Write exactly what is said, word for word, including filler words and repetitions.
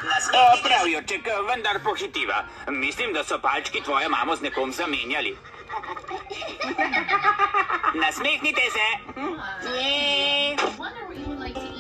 Prav, Jurček, vendar pohitiva. Mislim, da so palčki tvojo mamo z nekom zamenjali. Nasmehnite se.